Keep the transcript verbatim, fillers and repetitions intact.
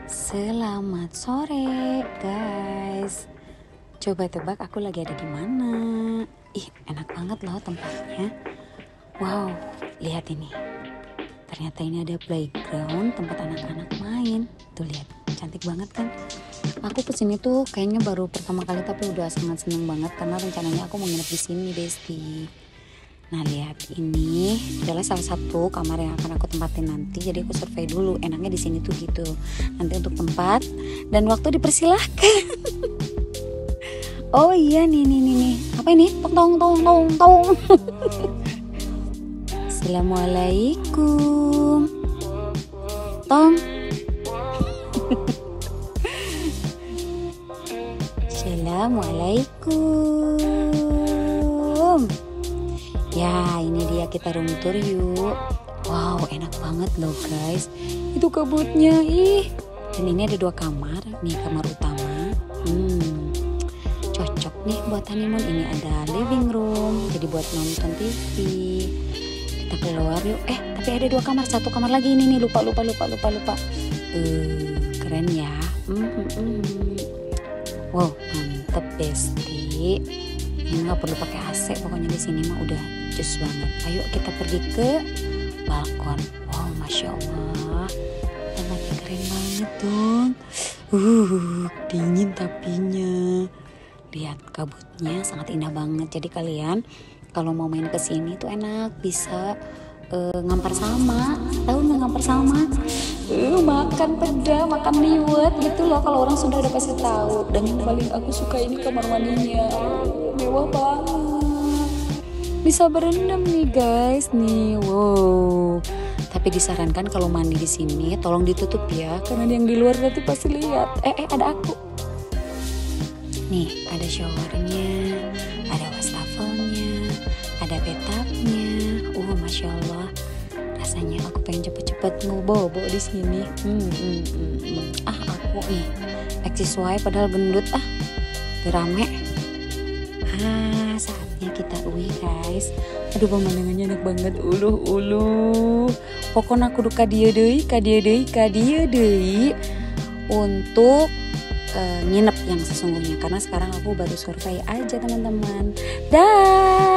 Selamat sore guys. Coba tebak aku lagi ada di mana? Ih, enak banget loh tempatnya. Wow, lihat ini. Ternyata ini ada playground tempat anak-anak main. Tuh lihat, cantik banget kan? Aku kesini tuh kayaknya baru pertama kali tapi udah sangat seneng banget karena rencananya aku mau nginep di sini, Besti. Nah lihat, ini adalah salah satu kamar yang akan aku tempatin nanti. Jadi aku survei dulu enaknya di sini tuh gitu. Nanti untuk tempat dan waktu dipersilahkan. Oh iya nih nih nih nih. Apa ini? Tong tong tong tong tong. Assalamualaikum. Tong. Assalamualaikum. Ya, ini dia, kita room tour yuk. Wow, enak banget loh guys. Itu kabutnya, ih. Dan ini ada dua kamar. Nih kamar utama. Hmm, cocok nih buat honeymoon. Ini ada living room, jadi buat nonton T V. Kita keluar yuk. Eh, tapi ada dua kamar. Satu kamar lagi ini nih. Lupa, lupa, lupa, lupa, lupa. Uh, keren ya. Hmm, hmm, hmm. Wow, mantep Besti. Ini nggak perlu pakai A C, pokoknya di sini mah udah jus banget. Ayo kita pergi ke balkon. Wow, masya Allah, tempatnya keren banget dong. Uh, dingin tapinya. Lihat kabutnya sangat indah banget. Jadi kalian kalau mau main ke sini tuh enak, bisa uh, ngampar sama. Tahu nggak ngampar sama? Uh, makan peda, makan liwet gitu loh. Kalau orang Sunda udah pasti tahu. Dan yang paling aku suka ini kamar mandinya. Uh, mewah banget. Bisa berendam nih guys nih. Wow. Tapi disarankan kalau mandi di sini tolong ditutup ya, karena yang di luar nanti pasti lihat. Eh eh ada aku. Nih, ada showernya, ada wastafelnya, ada bathtubnya. Uh, masya Allah. Rasanya aku pengen cepet-cepet ngobobo di sini. Hmm, hmm, hmm, hmm. Ah aku nih, eksisway padahal gendut ah, rame. Ah saatnya kita uwi guys. Aduh pemandangannya enak banget. Uluh uluh. Pokoknya aku duka dia deui, ka dia deui, ka dia deui untuk uh, nginep yang sesungguhnya. Karena sekarang aku baru survei aja teman-teman. Dah.